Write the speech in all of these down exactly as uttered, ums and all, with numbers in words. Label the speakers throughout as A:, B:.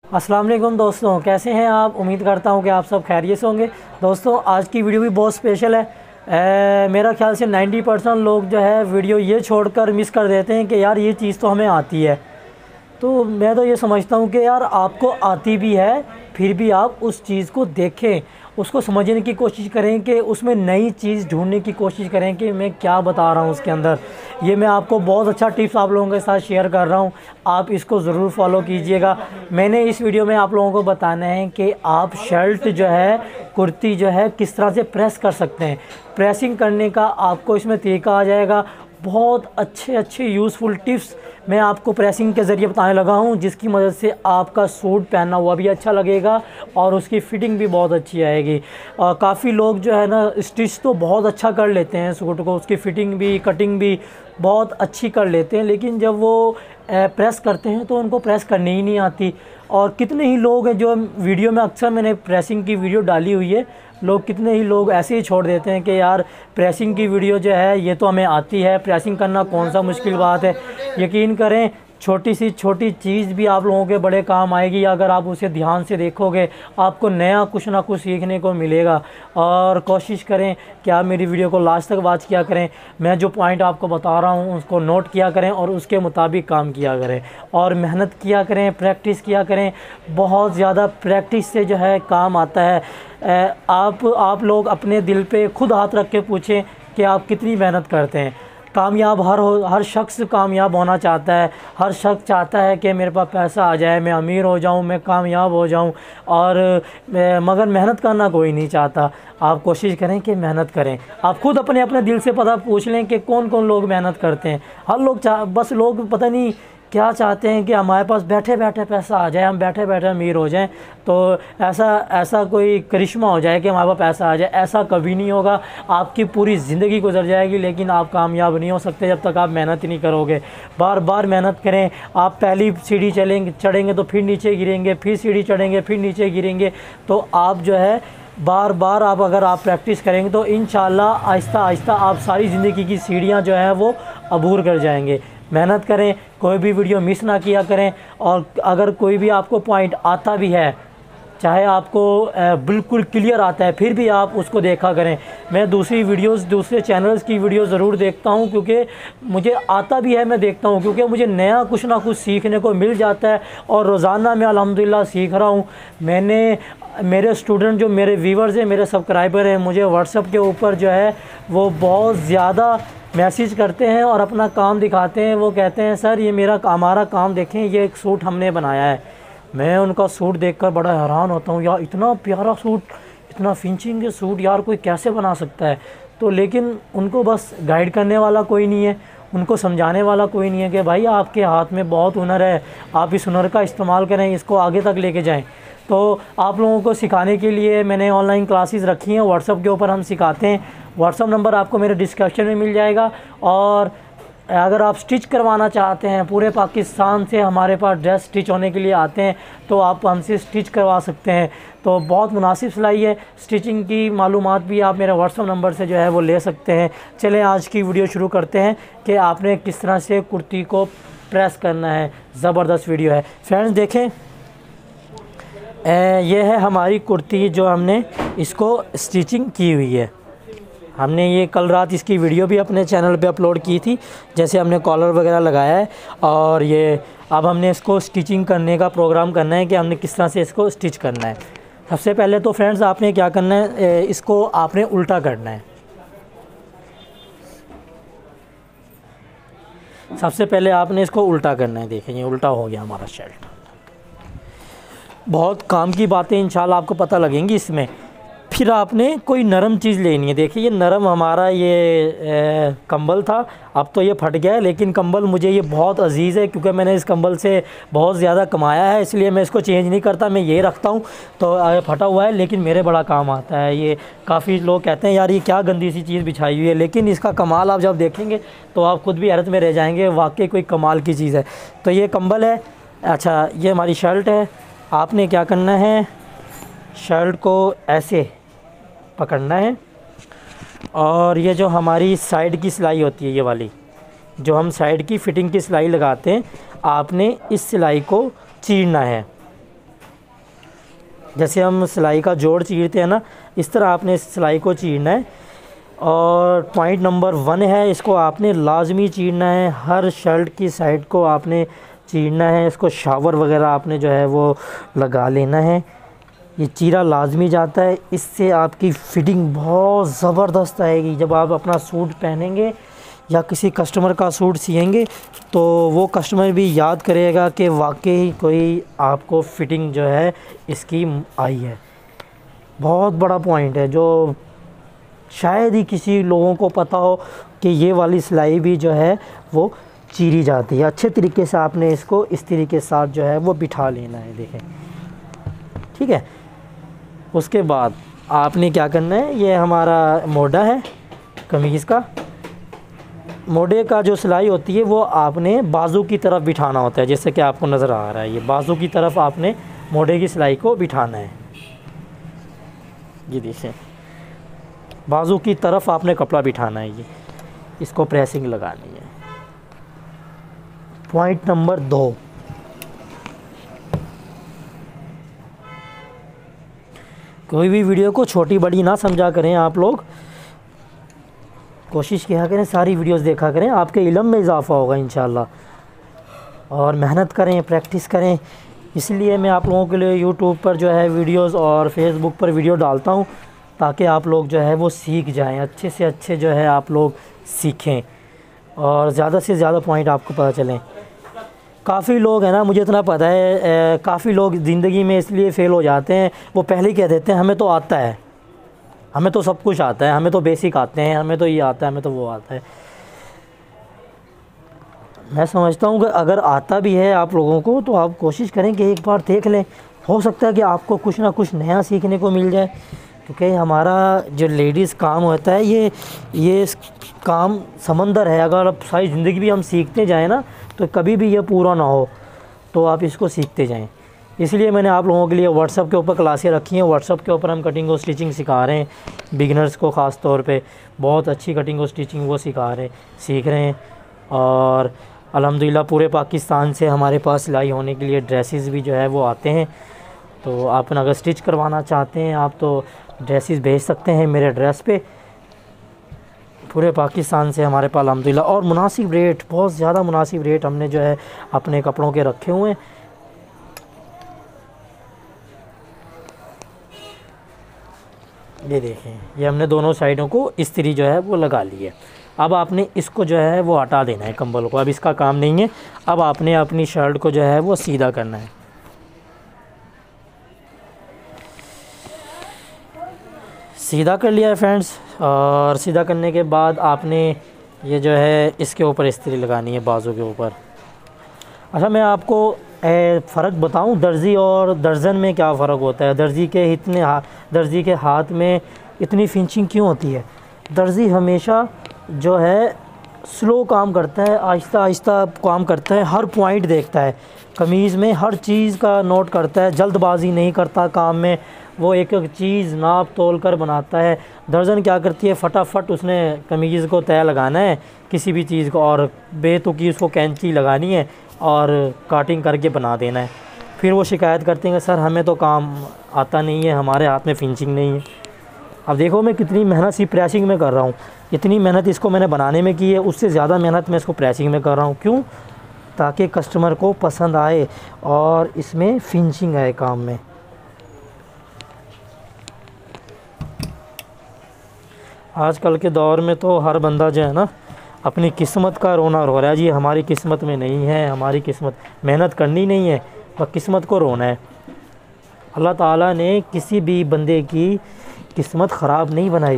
A: अस्सलाम वालेकुम दोस्तों, कैसे हैं आप। उम्मीद करता हूं कि आप सब खैरियत से होंगे। दोस्तों आज की वीडियो भी बहुत स्पेशल है। ए, मेरा ख्याल से नब्बे परसेंट लोग जो है वीडियो ये छोड़कर मिस कर देते हैं कि यार ये चीज़ तो हमें आती है। तो मैं तो ये समझता हूँ कि यार आपको आती भी है, फिर भी आप उस चीज़ को देखें, उसको समझने की कोशिश करें कि उसमें नई चीज़ ढूंढने की कोशिश करें कि मैं क्या बता रहा हूँ उसके अंदर। ये मैं आपको बहुत अच्छा टिप्स आप लोगों के साथ शेयर कर रहा हूँ, आप इसको ज़रूर फॉलो कीजिएगा। मैंने इस वीडियो में आप लोगों को बताना है कि आप शर्ट जो है, कुर्ती जो है, किस तरह से प्रेस कर सकते हैं। प्रेसिंग करने का आपको इसमें तरीका आ जाएगा। बहुत अच्छे अच्छे यूज़फुल टिप्स मैं आपको प्रेसिंग के ज़रिए बताने लगा हूँ, जिसकी मदद से आपका सूट पहनना हुआ भी अच्छा लगेगा और उसकी फ़िटिंग भी बहुत अच्छी आएगी। और काफ़ी लोग जो है ना स्टिच तो बहुत अच्छा कर लेते हैं सूट को, उसकी फ़िटिंग भी कटिंग भी बहुत अच्छी कर लेते हैं, लेकिन जब वो प्रेस करते हैं तो उनको प्रेस करनी ही नहीं आती। और कितने ही लोग हैं जो वीडियो में, अक्सर मैंने प्रेसिंग की वीडियो डाली हुई है, लोग कितने ही लोग ऐसे ही छोड़ देते हैं कि यार प्रेसिंग की वीडियो जो है ये तो हमें आती है, प्रेसिंग करना कौन सा मुश्किल बात है। यकीन करें छोटी सी छोटी चीज़ भी आप लोगों के बड़े काम आएगी अगर आप उसे ध्यान से देखोगे। आपको नया कुछ ना कुछ सीखने को मिलेगा। और कोशिश करें कि आप मेरी वीडियो को लास्ट तक वॉच किया करें। मैं जो पॉइंट आपको बता रहा हूँ उसको नोट किया करें और उसके मुताबिक काम किया करें और मेहनत किया करें, प्रैक्टिस किया करें। बहुत ज़्यादा प्रैक्टिस से जो है काम आता है। आप आप लोग अपने दिल पे खुद हाथ रख के पूछें कि आप कितनी मेहनत करते हैं। कामयाब हर हो हर शख्स कामयाब होना चाहता है। हर शख्स चाहता है कि मेरे पास पैसा आ जाए, मैं अमीर हो जाऊं, मैं कामयाब हो जाऊं, और मगर मेहनत करना कोई नहीं चाहता। आप कोशिश करें कि मेहनत करें। आप खुद अपने अपने दिल से पता पूछ लें कि कौन कौन लोग मेहनत करते हैं। हर लोग चाह बस लोग पता नहीं क्या चाहते हैं कि हमारे पास बैठे बैठे पैसा आ जाए, हम बैठे बैठे अमीर हो जाएं, तो ऐसा ऐसा कोई करिश्मा हो जाए कि हमारे पास पैसा आ जाए। ऐसा कभी नहीं होगा। आपकी पूरी ज़िंदगी गुजर जाएगी लेकिन आप कामयाब नहीं हो सकते जब तक आप मेहनत ही नहीं करोगे। बार बार मेहनत करें। आप पहली सीढ़ी चलेंगे चढ़ेंगे तो फिर नीचे गिरेंगे, फिर सीढ़ी चढ़ेंगे फिर नीचे गिरेंगे। तो आप जो है बार बार आप अगर आप प्रैक्टिस करेंगे तो इंशाल्लाह आहिस्ता आहिस्ता आप सारी ज़िंदगी की सीढ़ियाँ जो हैं वो अबूर कर जाएंगे। मेहनत करें, कोई भी वीडियो मिस ना किया करें। और अगर कोई भी आपको पॉइंट आता भी है, चाहे आपको बिल्कुल क्लियर आता है, फिर भी आप उसको देखा करें। मैं दूसरी वीडियोस, दूसरे चैनल्स की वीडियो ज़रूर देखता हूं क्योंकि मुझे आता भी है, मैं देखता हूं क्योंकि मुझे नया कुछ ना कुछ सीखने को मिल जाता है। और रोज़ाना मैं अल्हम्दुलिल्लाह सीख रहा हूं। मैंने मेरे स्टूडेंट जो मेरे व्यूवर्स हैं, मेरे सब्सक्राइबर हैं, मुझे व्हाट्सएप के ऊपर जो है वो बहुत ज़्यादा मैसेज करते हैं और अपना काम दिखाते हैं। वो कहते हैं सर ये मेरा हमारा काम देखें, ये एक सूट हमने बनाया है। मैं उनका सूट देखकर बड़ा हैरान होता हूँ, यार इतना प्यारा सूट, इतना फिनिशिंग के सूट यार कोई कैसे बना सकता है। तो लेकिन उनको बस गाइड करने वाला कोई नहीं है, उनको समझाने वाला कोई नहीं है कि भाई आपके हाथ में बहुत हुनर है, आप इस हुनर का इस्तेमाल करें, इसको आगे तक लेके जाएं। तो आप लोगों को सिखाने के लिए मैंने ऑनलाइन क्लासेस रखी हैं, व्हाट्सएप के ऊपर हम सिखाते हैं। व्हाट्सएप नंबर आपको मेरे डिस्क्रिप्शन में मिल जाएगा। और अगर आप स्टिच करवाना चाहते हैं, पूरे पाकिस्तान से हमारे पास ड्रेस स्टिच होने के लिए आते हैं, तो आप हमसे स्टिच करवा सकते हैं। तो बहुत मुनासिब सिलाई है। स्टिचिंग की मालूमात भी आप मेरे व्हाट्सएप नंबर से जो है वो ले सकते हैं। चलें आज की वीडियो शुरू करते हैं कि आपने किस तरह से कुर्ती को प्रेस करना है। ज़बरदस्त वीडियो है फ्रेंड्स, देखें। ये है हमारी कुर्ती जो हमने इसको स्टिचिंग की हुई है। हमने ये कल रात इसकी वीडियो भी अपने चैनल पे अपलोड की थी, जैसे हमने कॉलर वगैरह लगाया है। और ये अब हमने इसको स्टिचिंग करने का प्रोग्राम करना है कि हमने किस तरह से इसको स्टिच करना है। सबसे पहले तो फ्रेंड्स आपने क्या करना है, इसको आपने उल्टा करना है। सबसे पहले आपने इसको उल्टा करना है। देखें ये उल्टा हो गया हमारा शर्ट। बहुत काम की बातें इंशाल्लाह आपको पता लगेंगी इसमें। फिर आपने कोई नरम चीज़ लेनी है। देखिए ये नरम हमारा ये ए, कंबल था, अब तो ये फट गया है, लेकिन कंबल मुझे ये बहुत अजीज़ है क्योंकि मैंने इस कंबल से बहुत ज़्यादा कमाया है, इसलिए मैं इसको चेंज नहीं करता, मैं ये रखता हूँ। तो फटा हुआ है लेकिन मेरे बड़ा काम आता है ये। काफ़ी लोग कहते हैं यार ये क्या गंदी सी चीज़ बिछाई हुई है, लेकिन इसका कमाल आप जब देखेंगे तो आप खुद भी हैरत में रह जाएंगे, वाकई कोई कमाल की चीज़ है। तो ये कंबल है। अच्छा ये हमारी शर्ट है। आपने क्या करना है, शर्ट को ऐसे पकड़ना है और ये जो हमारी साइड की सिलाई होती है, ये वाली जो हम साइड की फ़िटिंग की सिलाई लगाते हैं, आपने इस सिलाई को चीरना है। जैसे हम सिलाई का जोड़ चीरते हैं ना, इस तरह आपने सिलाई को चीरना है। और पॉइंट नंबर वन है, इसको आपने लाजमी चीरना है, हर शर्ट की साइड को आपने चीरना है। इसको शावर वगैरह आपने जो है वो लगा लेना है। ये चीरा लाजमी जाता है, इससे आपकी फ़िटिंग बहुत ज़बरदस्त आएगी। जब आप अपना सूट पहनेंगे या किसी कस्टमर का सूट सिएंगे तो वो कस्टमर भी याद करेगा कि वाकई कोई आपको फ़िटिंग जो है इसकी आई है। बहुत बड़ा पॉइंट है जो शायद ही किसी लोगों को पता हो कि ये वाली सिलाई भी जो है वो चीरी जाती है। अच्छे तरीके से आपने इसको इस तरीके के साथ जो है वो बिठा लेना है, देखें, ठीक है। उसके बाद आपने क्या करना है, ये हमारा मोड़ा है कमीज़ का, मोड़े का जो सिलाई होती है वो आपने बाजू की तरफ बिठाना होता है, जैसे कि आपको नज़र आ रहा है। ये बाजू की तरफ आपने मोड़े की सिलाई को बिठाना है। ये देखिए, बाजू की तरफ आपने कपड़ा बिठाना है, ये इसको प्रेसिंग लगानी है। पॉइंट नंबर दो, कोई भी वीडियो को छोटी बड़ी ना समझा करें आप लोग, कोशिश किया करें सारी वीडियोस देखा करें, आपके इल्म में इजाफ़ा होगा इंशाल्लाह। और मेहनत करें, प्रैक्टिस करें। इसलिए मैं आप लोगों के लिए यूट्यूब पर जो है वीडियोस और फेसबुक पर वीडियो डालता हूँ, ताकि आप लोग जो है वो सीख जाएं, अच्छे से अच्छे जो है आप लोग सीखें और ज़्यादा से ज़्यादा पॉइंट आपको पता चलें। काफ़ी लोग हैं ना, मुझे इतना पता है, काफ़ी लोग ज़िंदगी में इसलिए फ़ेल हो जाते हैं, वो पहले ही कह देते हैं हमें तो आता है, हमें तो सब कुछ आता है, हमें तो बेसिक आते हैं, हमें तो ये आता है, हमें तो वो आता है। मैं समझता हूँ कि अगर आता भी है आप लोगों को तो आप कोशिश करें कि एक बार देख लें, हो सकता है कि आपको कुछ ना कुछ नया सीखने को मिल जाए। क्योंकि हमारा जो लेडीज़ काम होता है, ये ये काम समंदर है। अगर अब सारी ज़िंदगी भी हम सीखते जाएँ ना तो कभी भी ये पूरा ना हो, तो आप इसको सीखते जाएं। इसलिए मैंने आप लोगों के लिए व्हाट्सअप के ऊपर क्लासें रखी हैं। व्हाट्सअप के ऊपर हम कटिंग और स्टिचिंग सिखा रहे हैं बिगिनर्स को, ख़ास तौर पे बहुत अच्छी कटिंग और स्टिचिंग वो सिखा रहे सीख रहे हैं। और अल्हम्दुलिल्लाह पूरे पाकिस्तान से हमारे पास सिलाई होने के लिए ड्रेसेस भी जो है वो आते हैं। तो आप अगर स्टिच करवाना चाहते हैं आप तो ड्रेसेस भेज सकते हैं मेरे एड्रेस पे। पूरे पाकिस्तान से हमारे पास अल्हम्दुलिल्लाह, और मुनासिब रेट, बहुत ज़्यादा मुनासिब रेट हमने जो है अपने कपड़ों के रखे हुए हैं। ये देखें, ये हमने दोनों साइडों को इस्त्री जो है वो लगा ली है। अब आपने इसको जो है वो हटा देना है कंबल को, अब इसका काम नहीं है। अब आपने अपनी शर्ट को जो है वो सीधा करना है। सीधा कर लिया है फ्रेंड्स, और सीधा करने के बाद आपने ये जो है इसके ऊपर इस्त्री लगानी है, बाजू के ऊपर। अच्छा, मैं आपको फ़र्क बताऊं, दर्जी और दर्जन में क्या फ़र्क होता है। दर्जी के इतने दर्जी के हाथ में इतनी फिनिशिंग क्यों होती है। दर्जी हमेशा जो है स्लो काम करता है, आहिस्ता आहिस्ता काम करता है, हर पॉइंट देखता है, कमीज़ में हर चीज़ का नोट करता है, जल्दबाजी नहीं करता काम में, वो एक एक चीज़ नाप तोल कर बनाता है। दर्जन क्या करती है, फटाफट उसने कमीज़ को तय लगाना है किसी भी चीज़ को, और बेतुकी उसको कैंची लगानी है और काटिंग करके बना देना है। फिर वो शिकायत करते हैं सर हमें तो काम आता नहीं है, हमारे हाथ में फिनिशिंग नहीं है। अब देखो मैं कितनी मेहनत सी प्रेसिंग में कर रहा हूँ, इतनी मेहनत इसको मैंने बनाने में की है, उससे ज़्यादा मेहनत मैं इसको प्रेसिंग में कर रहा हूँ। क्यों? ताकि कस्टमर को पसंद आए और इसमें फिनिशिंग आए काम में। आजकल के दौर में तो हर बंदा जो है ना अपनी किस्मत का रोना रो रहा है, जी हमारी किस्मत में नहीं है, हमारी किस्मत, मेहनत करनी नहीं है, बस किस्मत को रोना है। अल्लाह ताला ने किसी भी बंदे की किस्मत ख़राब नहीं बनाई,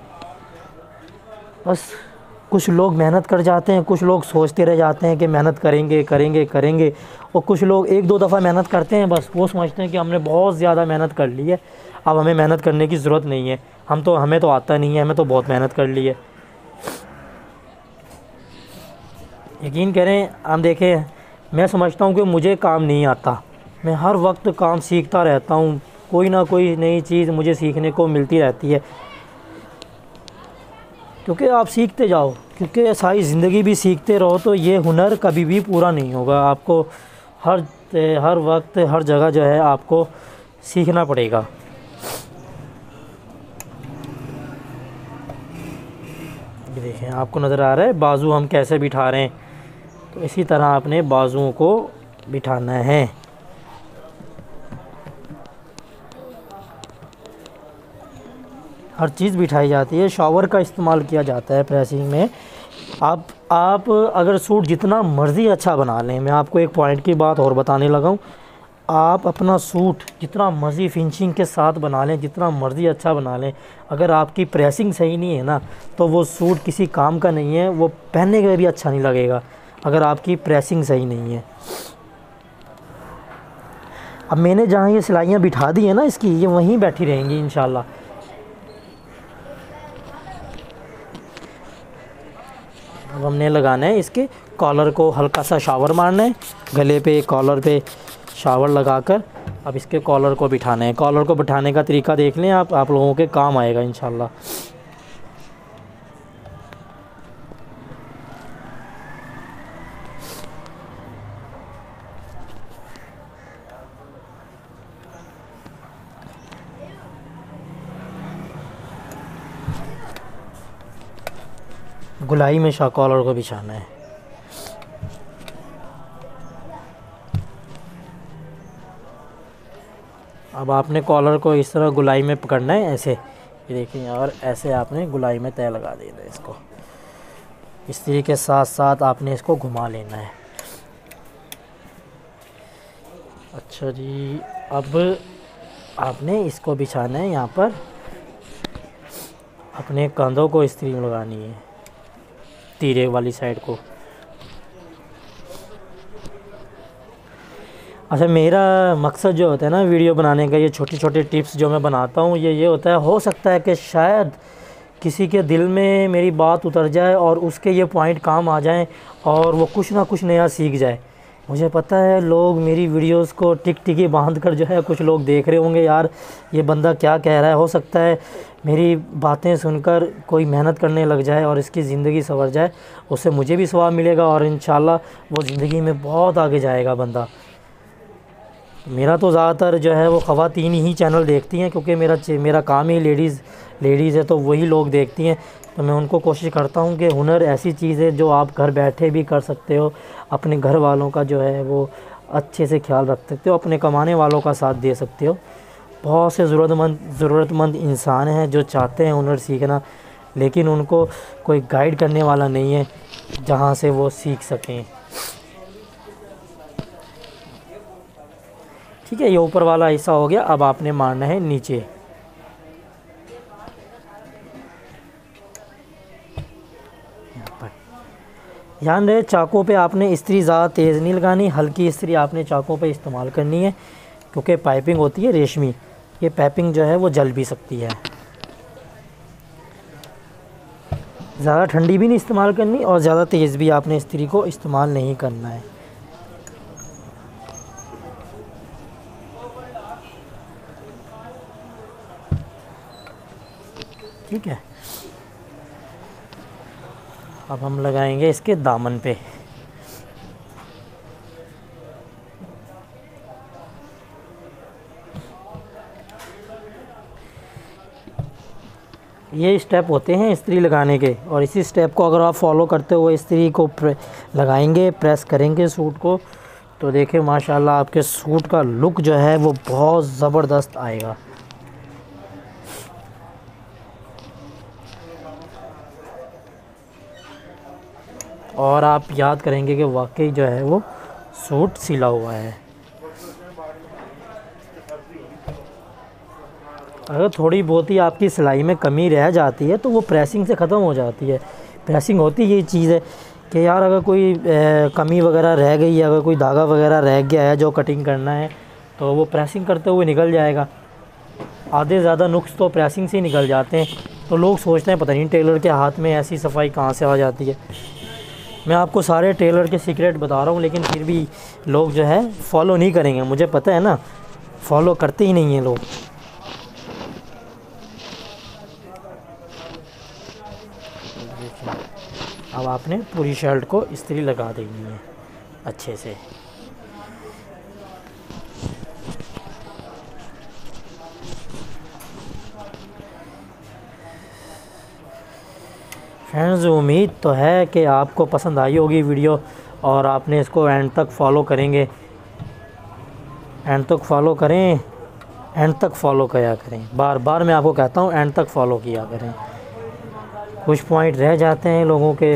A: बस कुछ लोग मेहनत कर जाते हैं, कुछ लोग सोचते रह जाते हैं कि मेहनत करेंगे करेंगे करेंगे, और कुछ लोग एक दो दफ़ा मेहनत करते हैं, बस वो समझते हैं कि हमने बहुत ज़्यादा मेहनत कर ली है, अब हमें मेहनत करने की ज़रूरत नहीं है, हम तो हमें तो आता नहीं है, हमें तो बहुत मेहनत कर ली है। यकीन करें, हम देखें, मैं समझता हूँ कि मुझे काम नहीं आता, मैं हर वक्त काम सीखता रहता हूँ, कोई ना कोई नई चीज़ मुझे सीखने को मिलती रहती है। क्योंकि आप सीखते जाओ, क्योंकि सारी ज़िंदगी भी सीखते रहो तो ये हुनर कभी भी पूरा नहीं होगा। आपको हर हर वक्त हर जगह जो है आपको सीखना पड़ेगा। ये देखें, आपको नज़र आ रहा है बाजू हम कैसे बिठा रहे हैं, तो इसी तरह आपने बाजुओं को बिठाना है। हर चीज़ बिठाई जाती है, शॉवर का इस्तेमाल किया जाता है प्रेसिंग में। आप आप अगर सूट जितना मर्ज़ी अच्छा बना लें, मैं आपको एक पॉइंट की बात और बताने लगा हूँ, आप अपना सूट जितना मर्ज़ी फिनिशिंग के साथ बना लें, जितना मर्ज़ी अच्छा बना लें, अगर आपकी प्रेसिंग सही नहीं है ना, तो वो सूट किसी काम का नहीं है, वो पहनने के भी अच्छा नहीं लगेगा अगर आपकी प्रेसिंग सही नहीं है। अब मैंने जहाँ ये सिलाइयाँ बिठा दी हैं ना इसकी, ये वहीं बैठी रहेंगी इंशाल्लाह। अब हमने लगाना है इसके कॉलर को, हल्का सा शावर मारना है गले पे, कॉलर पे शावर लगाकर अब इसके कॉलर को बिठाना है। कॉलर को बिठाने का तरीका देख लें आप आप लोगों के काम आएगा इंशाल्लाह। गुलाई में शाह कॉलर को बिछाना है। अब आपने कॉलर को इस तरह गुलाई में पकड़ना है, ऐसे ये देखिए, और ऐसे आपने गुलाई में तय लगा देना है इसको। इस्त्री के साथ साथ आपने इसको घुमा लेना है। अच्छा जी, अब आपने इसको बिछाना है यहाँ पर, अपने कंधों को इस्त्री में लगानी है, तीरे वाली साइड को। अच्छा, मेरा मकसद जो होता है ना वीडियो बनाने का, ये छोटी छोटी टिप्स जो मैं बनाता हूँ, ये ये होता है, हो सकता है कि शायद किसी के दिल में मेरी बात उतर जाए और उसके ये पॉइंट काम आ जाएं और वो कुछ ना कुछ नया सीख जाए। मुझे पता है लोग मेरी वीडियोस को टिक टिकी बांध कर जो है कुछ लोग देख रहे होंगे, यार ये बंदा क्या कह रहा है। हो सकता है मेरी बातें सुनकर कोई मेहनत करने लग जाए और इसकी ज़िंदगी संवर जाए, उससे मुझे भी सवाब मिलेगा और इंशाल्लाह वो ज़िंदगी में बहुत आगे जाएगा बंदा। मेरा तो ज़्यादातर जो है वो ख़वातीन ही चैनल देखती हैं, क्योंकि मेरा मेरा काम ही लेडीज़ लेडीज़ है, तो वही लोग देखती हैं। तो मैं उनको कोशिश करता हूँ कि हुनर ऐसी चीज़ है जो आप घर बैठे भी कर सकते हो, अपने घर वालों का जो है वो अच्छे से ख्याल रख सकते हो, अपने कमाने वालों का साथ दे सकते हो। बहुत से ज़रूरतमंद ज़रूरतमंद इंसान हैं जो चाहते हैं हुनर सीखना, लेकिन उनको कोई गाइड करने वाला नहीं है जहाँ से वो सीख सकें। ठीक है, ये ऊपर वाला हिस्सा हो गया। अब आपने मारना है नीचे। ध्यान रहे, चाकों पे आपने इस्त्री ज़्यादा तेज़ नहीं लगानी, हल्की इस्त्री आपने चाकों पे इस्तेमाल करनी है, क्योंकि पाइपिंग होती है रेशमी, ये पाइपिंग जो है वो जल भी सकती है। ज़्यादा ठंडी भी नहीं इस्तेमाल करनी और ज़्यादा तेज़ भी आपने इस्त्री को इस्तेमाल नहीं करना है। ठीक है, अब हम लगाएंगे इसके दामन पे। ये स्टेप होते हैं इस्त्री लगाने के, और इसी स्टेप को अगर आप फॉलो करते हुए इस्त्री को प्रे, लगाएंगे, प्रेस करेंगे सूट को, तो देखिए माशाल्लाह आपके सूट का लुक जो है वो बहुत ज़बरदस्त आएगा। और आप याद करेंगे कि वाकई जो है वो सूट सिला हुआ है। अगर थोड़ी बहुत ही आपकी सिलाई में कमी रह जाती है तो वो प्रेसिंग से ख़त्म हो जाती है। प्रेसिंग होती ये चीज़ है कि यार अगर कोई ए, कमी वगैरह रह गई है, अगर कोई धागा वगैरह रह गया है जो कटिंग करना है, तो वो प्रेसिंग करते हुए निकल जाएगा। आधे ज़्यादा नुक्स तो प्रेसिंग से ही निकल जाते हैं। तो लोग सोचते हैं पता नहीं टेलर के हाथ में ऐसी सफाई कहाँ से आ जाती है। मैं आपको सारे टेलर के सीक्रेट बता रहा हूँ, लेकिन फिर भी लोग जो है फॉलो नहीं करेंगे, मुझे पता है ना, फॉलो करते ही नहीं हैं लोग। अब आपने पूरी शर्ट को इस्त्री लगा देनी है अच्छे से। फ्रेंड्स, उम्मीद तो है कि आपको पसंद आई होगी वीडियो और आपने इसको एंड तक फॉलो करेंगे। एंड तक फॉलो करें, एंड तक फॉलो किया करें। बार बार मैं आपको कहता हूँ एंड तक फॉलो किया करें। कुछ पॉइंट रह जाते हैं लोगों के,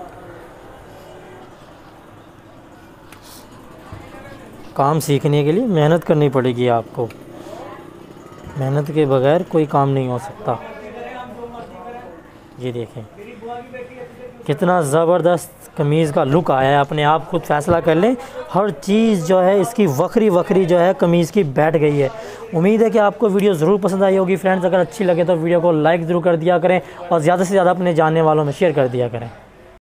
A: काम सीखने के लिए मेहनत करनी पड़ेगी आपको। मेहनत के बगैर कोई काम नहीं हो सकता। ये देखें कितना ज़बरदस्त कमीज़ का लुक आया है। अपने आप खुद फैसला कर लें, हर चीज़ जो है इसकी वक्री वक्री जो है कमीज़ की बैठ गई है। उम्मीद है कि आपको वीडियो ज़रूर पसंद आई होगी फ्रेंड्स। अगर अच्छी लगे तो वीडियो को लाइक ज़रूर कर दिया करें और ज़्यादा से ज़्यादा अपने जानने वालों में शेयर कर दिया करें।